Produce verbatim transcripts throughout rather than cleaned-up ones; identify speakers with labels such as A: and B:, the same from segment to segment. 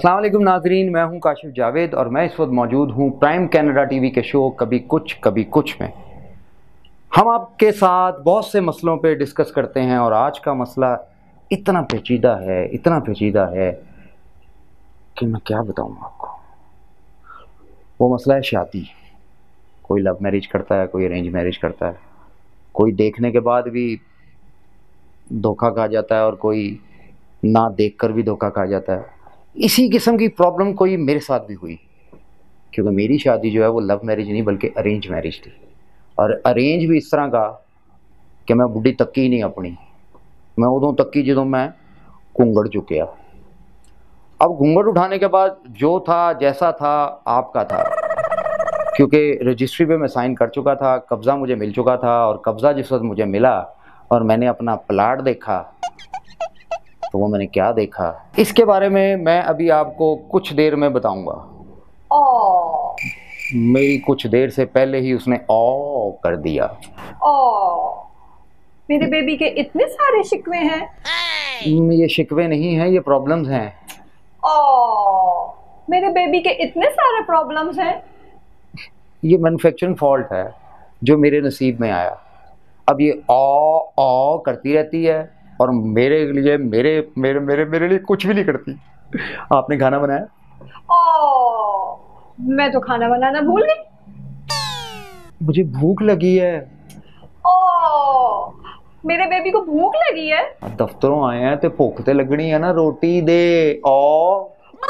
A: अस्सलाम वालेकुम नाजरीन, मैं हूं काशिफ जावेद और मैं इस वक्त मौजूद हूं प्राइम कनाडा टीवी के शो कभी कुछ कभी कुछ में। हम आपके साथ बहुत से मसलों पे डिस्कस करते हैं और आज का मसला इतना पेचीदा है इतना पेचीदा है कि मैं क्या बताऊं आपको। वो मसला है शादी। कोई लव मैरिज करता है, कोई अरेंज मैरिज करता है, कोई देखने के बाद भी धोखा खा जाता है और कोई ना देखकर भी धोखा खा जाता है। इसी किस्म की प्रॉब्लम कोई मेरे साथ भी हुई, क्योंकि मेरी शादी जो है वो लव मैरिज नहीं बल्कि अरेंज मैरिज थी। और अरेंज भी इस तरह का कि मैं बुढ़ी तक्की नहीं अपनी, मैं उदों तक्की जो मैं घूंगड़ चुकिया। अब घूंगड़ उठाने के बाद जो था जैसा था आपका था, क्योंकि रजिस्ट्री पे मैं साइन कर चुका था, कब्ज़ा मुझे मिल चुका था। और कब्ज़ा जिस वक्त मुझे मिला और मैंने अपना प्लाट देखा तो वो मैंने क्या देखा, इसके बारे में मैं अभी आपको कुछ देर में बताऊंगा।
B: ओ,
A: मेरी कुछ देर से पहले ही उसने ओ कर दिया।
B: ओ, मेरे बेबी के इतने सारे शिकवे हैं।
A: ये शिकवे नहीं हैं, ये प्रॉब्लम्स हैं।
B: ओ, मेरे बेबी के इतने सारे प्रॉब्लम्स हैं।
A: ये मैन्युफैक्चरिंग फॉल्ट है जो मेरे नसीब में आया। अब ये ओ ओ करती रहती है और मेरे लिए मेरे मेरे मेरे मेरे लिए कुछ भी नहीं करती। आपने खाना बनाया?
B: ओ, मैं तो खाना बनाना भूल गई।
A: मुझे भूख लगी है।
B: ओ, मेरे बेबी को भूख लगी है।
A: दफ्तरों आए हैं तो भूख ते लगनी है ना, रोटी दे। ओ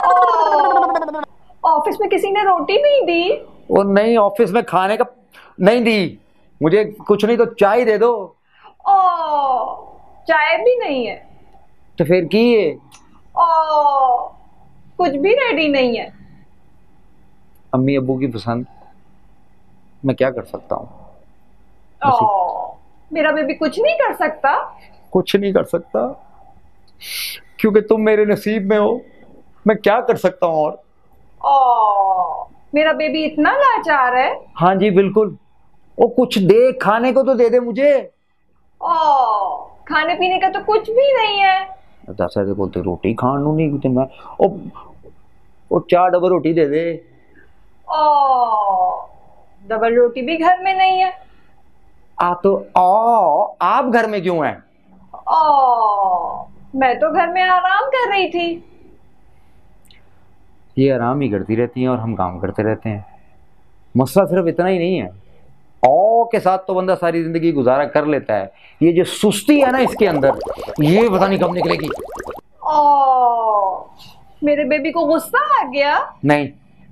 B: ऑफिस में किसी ने रोटी नहीं दी।
A: वो नहीं, ऑफिस में खाने का नहीं दी। मुझे कुछ नहीं तो चाय दे दो।
B: ओ, चाय भी नहीं है।
A: तो फिर की है?
B: ओ, कुछ भी रेडी नहीं है।
A: अम्मी अब्बू की पसंद, मैं क्या कर सकता हूँ?
B: ओ, मेरा बेबी कुछ नहीं कर सकता।
A: कुछ नहीं कर सकता क्योंकि तुम मेरे नसीब में हो। मैं क्या कर सकता हूँ? और
B: ओ, मेरा बेबी इतना लाचार है।
A: हाँ जी बिल्कुल। वो कुछ दे, खाने को तो दे दे मुझे।
B: ओ, खाने पीने का तो कुछ भी नहीं है।
A: दस ऐसे बोलते रोटी खान नू नहीं किते मैं ओ, ओ चार डबल रोटी दे दे।
B: ओ, डबल रोटी भी घर में नहीं है।
A: आ तो ओ आप घर में क्यों हैं?
B: ओ, मैं तो घर में आराम कर रही थी।
A: ये आराम ही करती रहती हैं और हम काम करते रहते हैं। मसला सिर्फ इतना ही नहीं है। ओ के साथ तो बंदा सारी जिंदगी गुजारा कर लेता है, ये जो सुस्ती है ना इसके अंदर, ये पता नहीं कब निकलेगी।
B: ओ, मेरे बेबी को गुस्सा आ गया।
A: नहीं,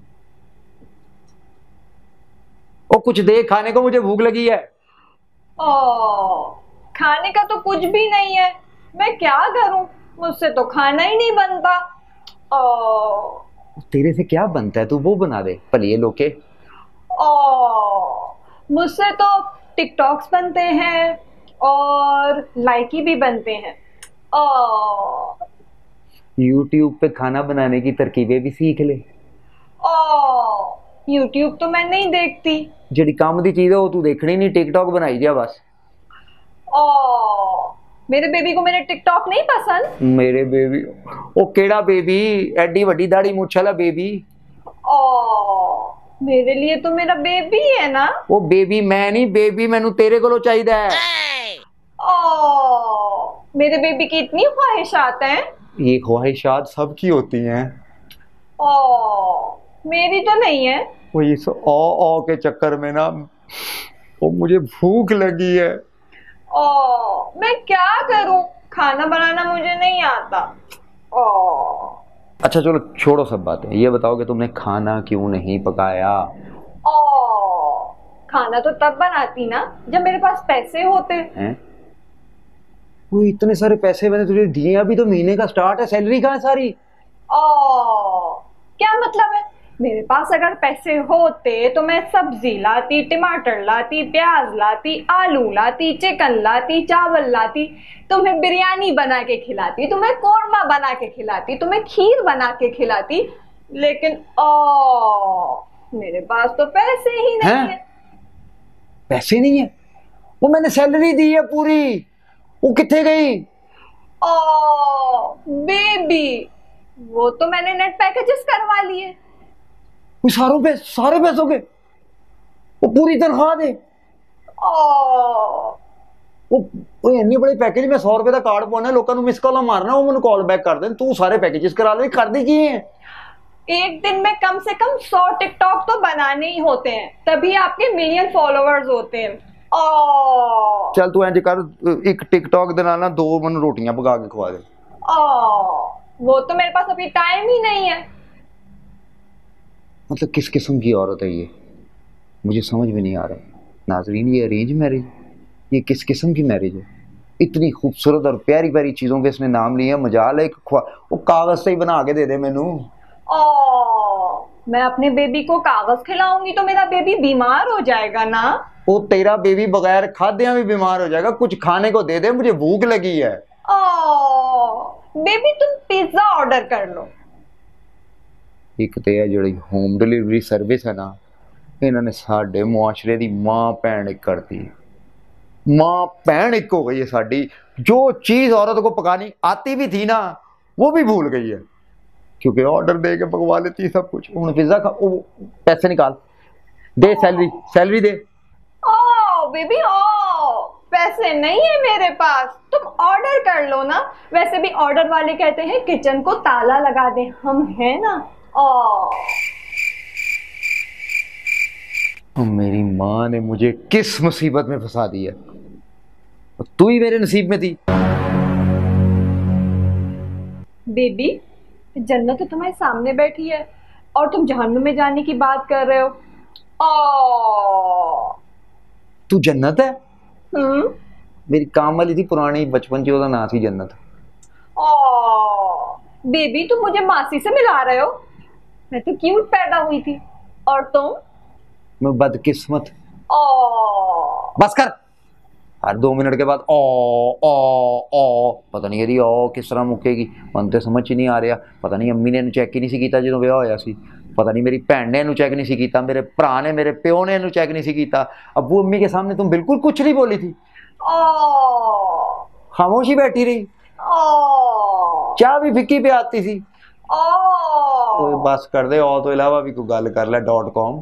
A: वो कुछ दे खाने को, मुझे भूख लगी है।
B: ओ, खाने का तो कुछ भी नहीं है। मैं क्या करूं, मुझसे तो खाना ही नहीं बनता। ओ,
A: तेरे से क्या बनता है, तू वो बना दे पलिए लोके।
B: ओ, मुझसे तो टिकटॉक्स बनते हैं और लाइकी भी बनते हैं। ओ,
A: यूट्यूब पे खाना बनाने की तरकीबें भी सीख ले।
B: ओ, यूट्यूब तो मैं नहीं देखती।
A: जेडी काम दी चीज है वो तू देखनी नहीं, टिकटॉक बनाई जा बस।
B: ओ, मेरे बेबी को मेरे टिकटॉक नहीं पसंद।
A: मेरे बेबी, ओ केड़ा बेबी, एडी वड्डी दाढ़ी मूछ वाला बेबी।
B: ओ, मेरे लिए तो मेरा बेबी है ना।
A: वो बेबी मैं नहीं, बेबी मैनू तेरे कोलों चाहिदा है।
B: ओ, मेरे बेबी की इतनी ख्वाहिशात हैं।
A: ये ख्वाहिशात सबकी होती हैं।
B: ओ, मेरी तो नहीं है।
A: वो इस ओ ओ के चक्कर में ना, वो मुझे भूख लगी है।
B: ओ, मैं क्या करूं, खाना बनाना मुझे नहीं आता। ओ,
A: अच्छा चलो छोड़ो सब बातें, ये बताओ कि तुमने खाना क्यों नहीं पकाया?
B: ओ, खाना तो तब बनाती ना जब मेरे पास पैसे होते
A: हैं। वो इतने सारे पैसे मैंने तुझे दिए, अभी तो महीने का स्टार्ट है, सैलरी कहाँ है सारी?
B: ओ, क्या मतलब है? मेरे पास अगर पैसे होते तो मैं सब्जी लाती, टमाटर लाती, प्याज लाती, आलू लाती, चिकन लाती, चावल लाती, तुम्हें बिरयानी बना के खिलाती, तुम्हें कोरमा बना के खिलाती, तुम्हें खीर बना के खिलाती। लेकिन ओ, मेरे पास तो पैसे ही नहीं है, है?
A: पैसे नहीं है? वो मैंने सैलरी दी है पूरी, वो कितने गई?
B: ओ बेबी, वो तो मैंने नेट पैकेजेस करवा लिए।
A: वो सारों पे सारे पैसों के वो पूरी तनख्वाह दे।
B: ओ
A: वो वो इन्नी बड़ी पैकेज में सौ रुपए का कार्ड पाना लोगों मिस कॉल मारना वो मैंने कॉल बैक कर दे तू सारे पैकेजेस करा ले कर दी की है।
B: एक दिन में कम से कम सौ टिकटॉक तो बनाने ही होते हैं तभी आपके मिलियन फॉलोअर्स होते हैं। ओ
A: चल तू इंज कर एक टिकटॉक दे नाल ना दो मन रोटियां पका के खवा दे।
B: ओ वो तो मेरे पास अभी टाइम ही नहीं है।
A: मतलब किस किस्म की औरत है ये मुझे समझ में नहीं आ रहा है। नाजरीन ये अरेंज मैरिज ये किस किस्म की मैरिज है। इतनी खूबसूरत और प्यारी प्यारी चीजों के इसने नाम लिए मजाल है वो कागज से ही बना के दे दे मैनू।
B: ओ मैं अपने बेबी को कागज खिलाऊंगी तो मेरा बेबी बीमार हो जाएगा ना।
A: वो तेरा बेबी बगैर खाद्य भी बीमार हो जाएगा कुछ खाने को दे दे मुझे भूख लगी है।
B: ओ बेबी तुम पिज्जा ऑर्डर कर लो।
A: एक तो यह जी होम डिलीवरी सर्विस है ना इन्होंने साडे मुआशरे की मां भैन एक करती मां भैन एक हो गई है साडी। जो चीज औरत को पकानी आती भी थी ना वो भी भूल गई है क्योंकि ऑर्डर दे के पकवा लेती है सब कुछ। हूँ पिज्जा खा ओ, पैसे निकाल दे सैलरी सैलरी दे।
B: ओ बेबी ओ पैसे नहीं है मेरे पास तुम ऑर्डर कर लो ना। वैसे भी ऑर्डर वाले कहते हैं किचन को ताला लगा दे हम है ना। ओ
A: मेरी माँ ने मुझे किस मुसीबत में फंसा दिया तू ही मेरे नसीब में थी।
B: बेबी जन्नत तो तुम्हारे सामने बैठी है और तुम जहन्नुम में जाने की बात कर रहे हो। ओ
A: तू जन्नत है।
B: हम्म
A: मेरी काम वाली थी पुरानी बचपन की नाम थी जन्नत।
B: ओ बेबी तुम मुझे मासी से मिला रहे हो। मैं तो क्यूट पैदा हुई थी और तुम
A: मैं बदकिस्मत।
B: ओ
A: बस कर हर दो मिनट के बाद ओ ओ ओ पता नहीं यदि ओ किस तरह मुकेगी मन तो समझ ही नहीं आ रहा। पता नहीं अम्मी ने चेक ही नहीं किया जो विआह होया सी। पता नहीं मेरी भैन ने इनू चेक नहीं किया मेरे भरा ने मेरे प्यो ने इनू चेक नहीं किया। अबू अम्मी के सामने तुम बिल्कुल कुछ नहीं बोली थी
B: ओ
A: खामोशी बैठी रही।
B: ओ
A: चाह भी फिक्की पे आती थी।
B: ओ
A: बस कर दे ओ तो इलावा भी कोई गल कर ले डॉट कॉम।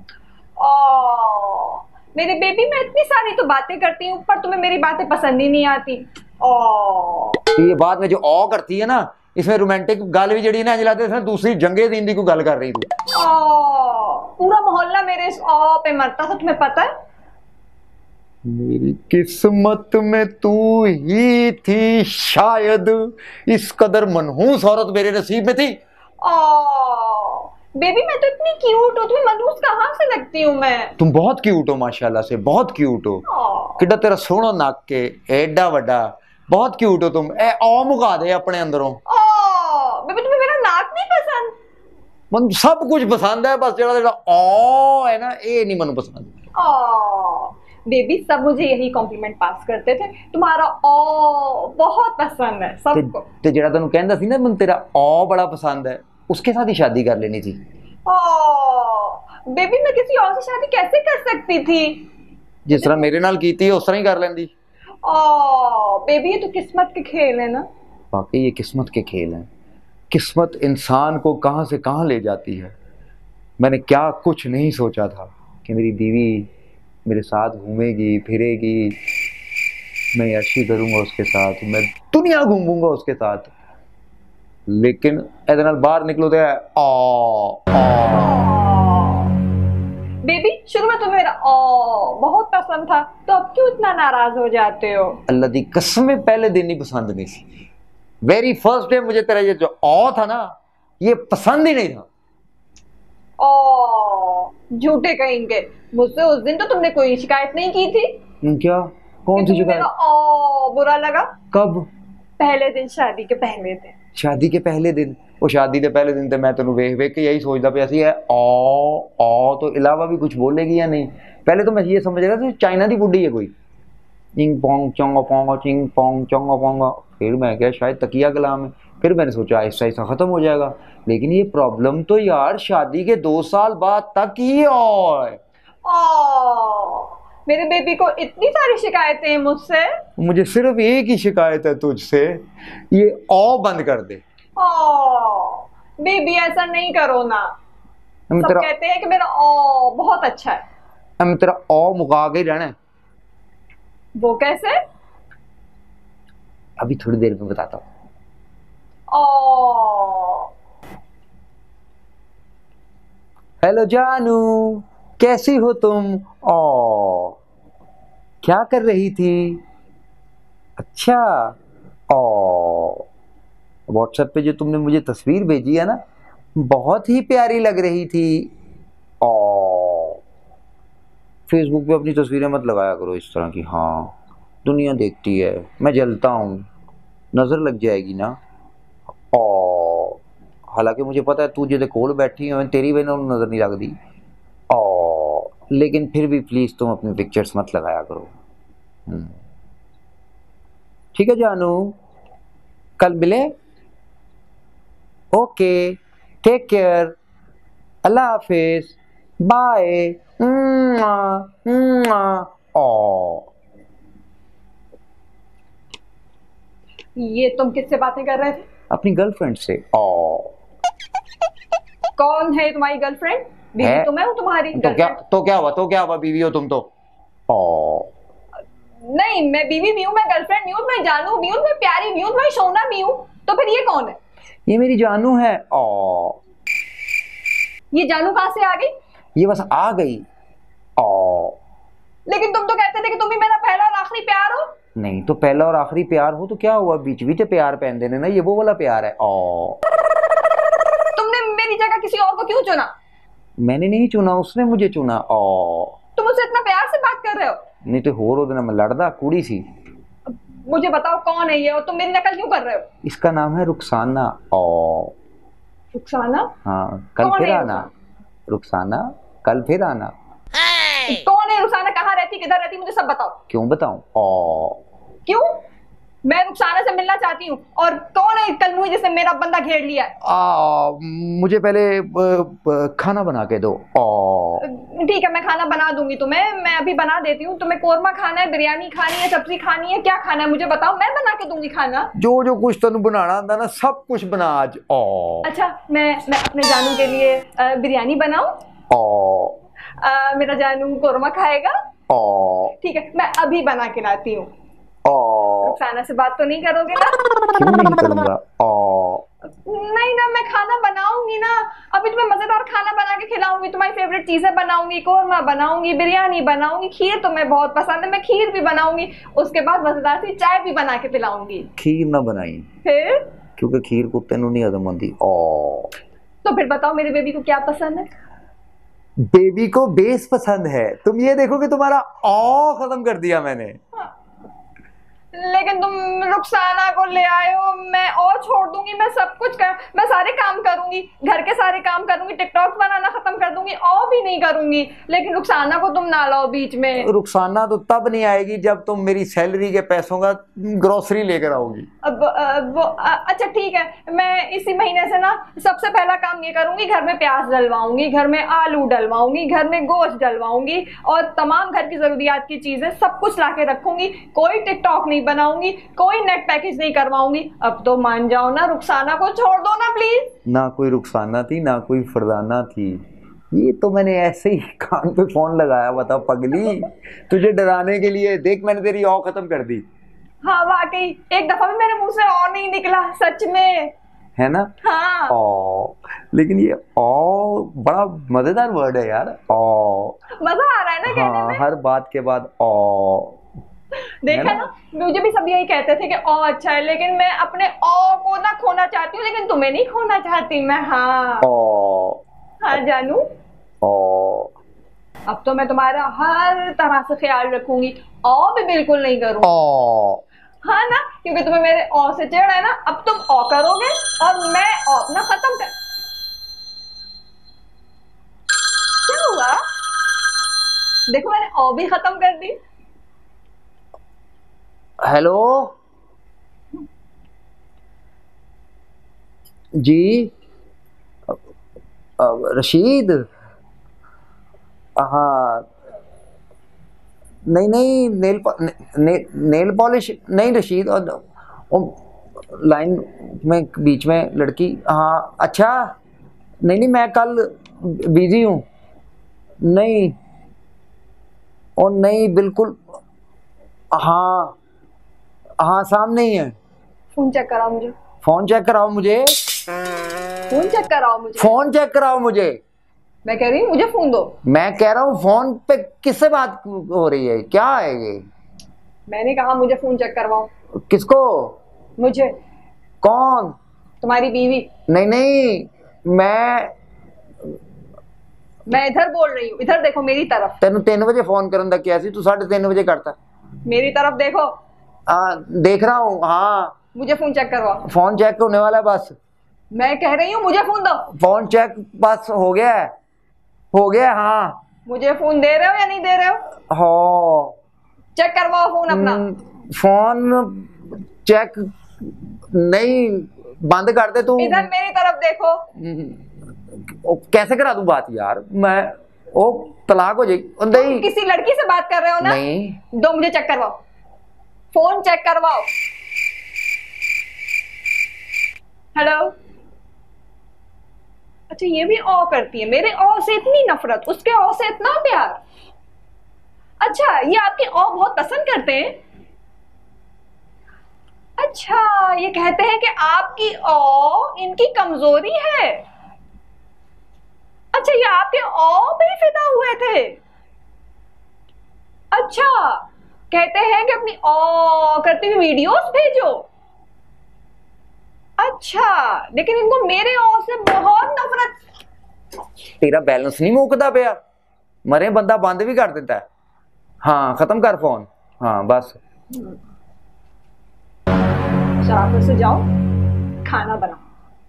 B: ओ मेरे बेबी मैं इतनी सारी तो बातें करती हूँ पर तुम्हें मेरी बातें पसंद ही नहीं आती। ओ
A: तो ये बात में जो ओ करती है ना इसमें रोमांटिक गल भी जड़ी ना जलाते थे दूसरी जंगे दीन दी कोई गल कर रही थी।
B: ओ पूरा मोहल्ला मेरे इस ओ पे मरता था तुम्हें पता है।
A: मेरी किस्मत में तू ही थी शायद इस कदर मनहूस औरत मेरे नसीब में थी।
B: ओ बेबी मैं तो इतनी क्यूट हूँ तुम्हें मनहूस कहाँ से लगती हूँ मैं।
A: तुम बहुत क्यूट हो माशाल्लाह से बहुत क्यूट हो। किड्डा तेरा सोहना नक के एडा वड्डा बहुत क्यूट हो तुम। ए ओ मुका दे अपने अंदरों।
B: ओ बेबी तुम्हें मेरा नाक नहीं पसंद।
A: मन सब कुछ पसंद है बस जेड़ा जेड़ा ओ है ना ये नहीं मनु पसंद।
B: ओ बेबी सब मुझे यही कॉम्प्लीमेंट पास करते थे तुम्हारा ओ बहुत पसंद है सबको।
A: ते जेड़ा तन्नू कहंदा सी ना मन तेरा ओ बड़ा पसंद है उसके साथ ही शादी कर लेनी थी।
B: ओ बेबी मैं किसी और से शादी कैसे कर सकती थी।
A: जिस तरह मेरे नाल की थी उस तरह ही कर लेंदी।
B: ओ बेबी ये तो किस्मत के खेल है ना।
A: वाकई ये किस्मत के खेल हैं। किस्मत इंसान को कहां से कहां ले जाती है। मैंने क्या कुछ नहीं सोचा था कि मेरी बीवी मेरे साथ घूमेगी फिरेगी मैं अर्शी करूंगा उसके साथ मैं दुनिया घूमूंगा उसके साथ। लेकिन ਇਹਦੇ ਨਾਲ बाहर निकलो तो आ
B: बेबी शुरू में तुम्हें मेरा ओ बहुत पसंद था तो अब क्यों इतना नाराज हो जाते हो।
A: अल्लाह दी कसम पहले दिन ही पसंद नहीं थी। वेरी फर्स्ट डे मुझे तेरा ये जो ओ था ना ये पसंद ही नहीं था।
B: ओ झूठे कहेंगे मुझसे उस दिन तो तुमने कोई शिकायत नहीं की थी।
A: क्या कौन सी शिकायत।
B: ओ बुरा लगा
A: कब।
B: पहले दिन शादी के पहले दिन।
A: शादी के पहले दिन वो शादी के पहले दिन तो मैं तेन वेख वेख के यही सोचता पाया सी ओ ओ तो इलावा भी कुछ बोलेगी या नहीं। पहले तो मैं ये समझ रहा था चाइना की बुढ़ी है कोई चिंग पोंग चोंगा पोंगा चिंग पोंग चोंगा पोंगा। फिर मैं क्या शायद तकिया कलाम है। फिर मैंने सोचा आहिस्ता आहिस्ता खत्म हो जाएगा। लेकिन ये प्रॉब्लम तो यार शादी के दो साल बाद तक ही है।
B: मेरे बेबी को इतनी सारी शिकायतें हैं मुझसे।
A: मुझे सिर्फ एक ही शिकायत है तुझसे ये ओ बंद कर दे।
B: ओ बेबी ऐसा नहीं करो ना,
A: मैं
B: सब
A: तेरा
B: कहते हैं कि मेरा ओ बहुत अच्छा है।
A: मैं तेरा ओ मुका के ही रहना है।
B: वो कैसे?
A: अभी थोड़ी देर में बताता हूँ।
B: ओ
A: हेलो जानू, कैसी हो तुम? ओ क्या कर रही थी? अच्छा, ओ व्हाट्सएप पे जो तुमने मुझे तस्वीर भेजी है ना, बहुत ही प्यारी लग रही थी। ओ फेसबुक पे अपनी तस्वीरें मत लगाया करो इस तरह की। हाँ, दुनिया देखती है, मैं जलता हूँ, नजर लग जाएगी ना। ओ हालांकि मुझे पता है तू जिदे कोल बैठी है तेरी वजह नाल नजर नहीं लगती। ओ लेकिन फिर भी प्लीज तुम अपनी पिक्चर्स मत लगाया करो। हम्म, ठीक है जानू, कल मिले। ओके, टेक केयर, अल्लाह हाफिज, बाय। ओ
B: ये तुम किससे बातें कर रहे थे?
A: अपनी गर्लफ्रेंड से। ओ
B: कौन है तुम्हारी गर्लफ्रेंड? बीवी
A: है
B: तो मैं हूँ तुम्हारी
A: तो क्या
B: गर्लफ्रेंड।
A: तो क्या हुआ तो क्या हुआ बीवी हो तुम तो। ओ
B: नहीं, मैं बीवी भी हूँ, मैं गर्लफ्रेंड भी हूँ, मैं जानू भी हूँ, मैं प्यारी भी हूँ, मैं सोना भी हूँ। तो फिर ये कौन है?
A: ये मेरी जानू है। ओ
B: ये जानू कहाँ से आ गई?
A: ये बस आ गई। ओ
B: लेकिन तुम तो कहते थे कि तुम ही मेरा पहला और आखिरी प्यार हो।
A: नहीं तो पहला और आखिरी प्यार हो तो क्या हुआ, बीच बीच प्यार पहन देने ना, ये वो वाला प्यार है। ओ
B: तुमने मेरी जगह किसी और को क्यों चुना?
A: मैंने नहीं चुना, उसने मुझे चुना। ओ
B: तुम मुझसे इतना प्यार से बात कर रहे हो?
A: नहीं तो होर ओदे नाल मैं लड़दा कुड़ी सी।
B: मुझे बताओ कौन है ये और तुम मेरी नकल क्यों कर रहे हो?
A: इसका नाम है रुखसाना। ओ
B: रुखसाना?
A: हाँ, कल
B: कौन
A: फिर
B: है
A: आना। रुखसाना, कल फिर आना।
B: कौन है रुखसाना? कहाँ रहती, किधर रहती, मुझे सब बताओ।
A: क्यों बताऊं? ओ
B: क्यों? मैं रुखसाना से मिलना चाहती हूँ। और कौन है कल मुझे जिसने मेरा बंदा घेर लिया है?
A: आ, मुझे पहले ब, ब, खाना बना के दो। ओ
B: ठीक है, मैं खाना बना दूंगी तुम्हें, मैं अभी बना देती हूँ। तुम्हें कोरमा खाना है, बिरयानी खानी है, सब्जी खानी है, क्या खाना है मुझे बताओ, मैं बना के दूंगी खाना।
A: जो जो कुछ तेन बनाना आंदा ना सब कुछ बना आज। ओ
B: अच्छा, मैं मैं अपने जानू के लिए अ, बिरयानी बनाऊं?
A: ओ
B: अ, मेरा जानू कोरमा खाएगा?
A: ओ
B: ठीक है, मैं अभी बना के लाती हूँ।
A: ओ
B: रुखसाना से बात तो नहीं करोगे ना?
A: क्यों नहीं करूंगा? ओ
B: नहीं ना, मैं खाना बनाऊंगी ना। अभी तुम्हें मजेदार खाना बना के खिलाऊंगी, तुम्हारी फेवरेट चीजें बनाऊंगी, कोरमा बनाऊंगी, बिरयानी बनाऊंगी, खीर तुम्हें बहुत पसंद है, मैं खीर भी बनाऊंगी। उसके बाद मजेदार सी चाय भी बना के पिलाऊंगी।
A: खीर ना बनाई,
B: फिर?
A: क्योंकि खीर कुत्ते नु नहीं हजम आती। ओ
B: तो फिर बताओ मेरे बेबी को क्या पसंद है?
A: बेबी को बेस पसंद है। तुम ये देखो कि तुम्हारा ओ खत्म कर दिया मैंने।
B: लेकिन तुम रुखसाना को ले आए हो, मैं और छोड़ दूंगी, मैं सब कुछ कर, मैं सारे काम करूंगी, घर के सारे काम करूंगी, टिकटॉक बनाना खत्म कर दूंगी, और भी नहीं करूंगी। लेकिन रुखसाना को तुम ना लाओ बीच में।
A: रुखसाना तो तब नहीं आएगी जब तुम मेरी सैलरी के पैसों का ग्रोसरी लेकर आओगी।
B: अब अब वो अ, अच्छा ठीक है, मैं इसी महीने से ना सबसे पहला काम ये करूंगी, घर में प्याज डलवाऊंगी, घर में आलू डलवाऊंगी, घर में गोश्त डलवाऊंगी, और तमाम घर की जरूरियात की चीजें सब कुछ लाके रखूंगी। कोई टिकटॉक नहीं बनाऊंगी, कोई नेट पैकेज नहीं करवाऊंगी। अब तो मान जाओ ना, रुखसाना को छोड़ दो ना प्लीज।
A: ना कोई रुखसाना थी ना कोई फरदाना थी, ये तो मैंने ऐसे ही कान पे फोन लगाया हुआ था पगली, तुझे डराने के लिए। देख मैंने तेरी औ खत्म कर दी।
B: हाँ वाकई, एक दफा भी मेरे मुंह से और नहीं निकला, सच में।
A: है ना?
B: हाँ।
A: ओ लेकिन ये ओ बड़ा मजेदार वर्ड है यार। ओ
B: मजा आ रहा है ना कहने
A: हाँ,
B: में?
A: हर बात के बाद ओ।
B: देखा ना, मुझे भी सब यही कहते थे कि ओ अच्छा है, लेकिन मैं अपने ओ को ना खोना चाहती हूँ, लेकिन तुम्हें नहीं खोना चाहती मैं। हाँ
A: ओ
B: हाँ जानू,
A: ओ
B: अब तो मैं तुम्हारा हर तरह से ख्याल रखूंगी, ओ भी बिल्कुल नहीं करूंगी।
A: ओ
B: हाँ ना, क्योंकि तुम्हें मेरे ओ से चिढ़ है ना, अब तुम ओ करोगे और मैं ओ अपना खत्म कर। क्या हुआ? देखो मैंने ओ भी खत्म कर दी।
A: हेलो जी, रशीद। हाँ नहीं नहीं, नेल ने, ने, नेल पॉलिश नहीं रशीद। और, और, लाइन में बीच में लड़की, हाँ अच्छा, नहीं नहीं मैं कल बिजी हूँ, नहीं और नहीं बिल्कुल, हाँ हाँ सामने ही है।
B: फोन चेक कराओ मुझे,
A: फोन चेक कराओ मुझे,
B: फोन चेक कराओ मुझे,
A: फोन चेक कराओ मुझे।
B: मैं कह रही हूँ मुझे फोन दो। मैं
A: कह रहा हूँ फोन पे किससे बात हो रही है, क्या है ये?
B: मैंने कहा मुझे फोन चेक करवाओ।
A: किसको?
B: मुझे।
A: कौन?
B: तुम्हारी बीवी।
A: नहीं नहीं मैं
B: मैं इधर बोल रही हूँ, इधर देखो मेरी तरफ।
A: तेन तीन बजे फोन करन दा क्या सी, तू साढ़े तीन बजे करता।
B: मेरी तरफ देखो।
A: आ, देख रहा हूँ, हाँ
B: मुझे फोन चेक करवाओ।
A: फोन चेक होने वाला है बस। मैं
B: कह रही हूँ मुझे फोन दो।
A: फोन चेक बस हो गया है, हो गया, हाँ।
B: मुझे फोन दे रहे हो या नहीं दे रहे हो?
A: हो
B: चेक करवाओ फोन अपना।
A: फोन चेक नहीं, बंद कर दे तू।
B: इधर मेरी तरफ देखो।
A: ओ, कैसे करा दूं बात यार मैं, ओ तलाक हो जाएगी। नहीं
B: किसी लड़की से बात कर रहे हो ना?
A: नहीं।
B: दो मुझे चेक करवाओ, फोन चेक करवाओ। हेलो। अच्छा ये भी ओ करती है, मेरे ओ से इतनी नफरत, उसके ओ से इतना प्यार। अच्छा ये आपकी ओ बहुत पसंद करते हैं। अच्छा ये कहते हैं कि आपकी ओ इनकी कमजोरी है। अच्छा ये आपके ओ पे ही फिदा हुए थे। अच्छा कहते हैं कि अपनी ओ करती हुई वीडियोस भेजो। अच्छा लेकिन इनको मेरे ओ से बहुत नफरत।
A: तेरा बैलेंस नहीं मुकदा पिया, मरे बंदा बंद भी कर देता है। हाँ खत्म कर फोन, हाँ बस।
B: शराफत से जाओ खाना बनाओ,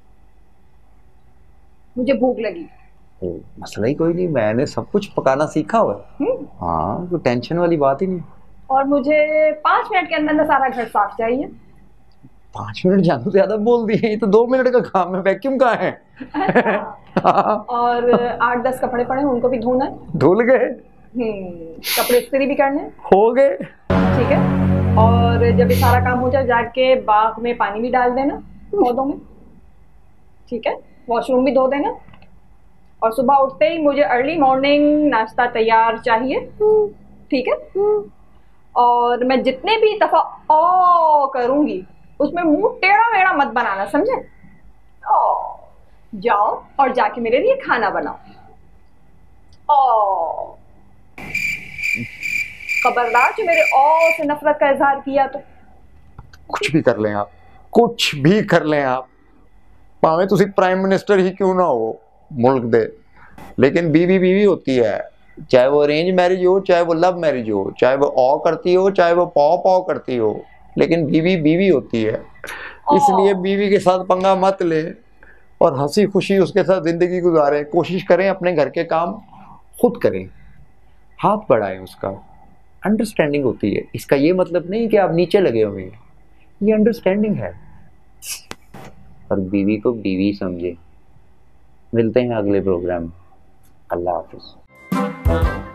B: मुझे भूख लगी।
A: मसला ही कोई नहीं, मैंने सब कुछ पकाना सीखा हुआ है। हाँ कोई टेंशन वाली बात ही नहीं। और
B: मुझे पांच मिनट के अंदर सारा घर साफ चाहिए।
A: पांच मिनट ज्यादा ज्यादा बोल दिए, ये तो दो मिनट का काम है, वैक्यूम कहाँ है?
B: और आठ दस कपड़े पड़े हैं उनको भी धोना है।
A: धुल गए।
B: कपड़े इस्त्री भी करने
A: हो गए।
B: ठीक है, और जब ये सारा काम हो जाए जाके बाग में पानी भी डाल देना पौधों में। ठीक है, वॉशरूम भी धो देना, और सुबह उठते ही मुझे अर्ली मॉर्निंग नाश्ता तैयार चाहिए। ठीक है, और मैं जितने भी दफा ओ करूंगी उसमें मुंह टेढ़ा मेढ़ा मत बनाना, समझे? ओ जाओ और जाके मेरे लिए खाना बनाओ। ओ खबरदार जो मेरे ओ से नफरत का इजहार किया तो।
A: कुछ भी कर लें आप, कुछ भी कर लें आप, भावे तुसी प्राइम मिनिस्टर ही क्यों ना हो मुल्क दे, लेकिन बीवी बीवी होती है, चाहे वो अरेंज मैरिज हो चाहे वो लव मैरिज हो, चाहे वो ओ करती हो चाहे वो पौ पौ करती हो, लेकिन बीवी बीवी होती है। इसलिए बीवी के साथ पंगा मत ले और हंसी खुशी उसके साथ जिंदगी गुजारें। कोशिश करें अपने घर के काम खुद करें, हाथ बढ़ाएं उसका, अंडरस्टैंडिंग होती है। इसका ये मतलब नहीं कि आप नीचे लगे हुए हैं, ये अंडरस्टैंडिंग है। और बीवी को बीवी समझे। मिलते हैं अगले प्रोग्राम में। अल्लाह हाफिज।